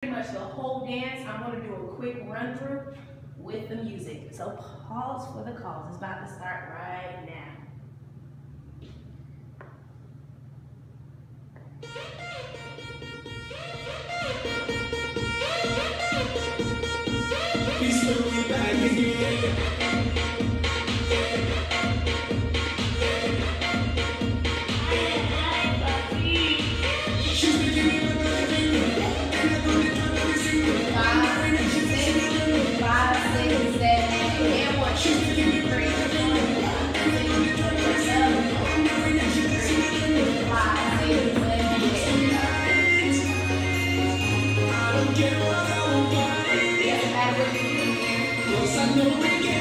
pretty much the whole dance. I'm going to do a quick run through with the music. So pause for the calls. It's about to start right now. Please put me back again. I know we can.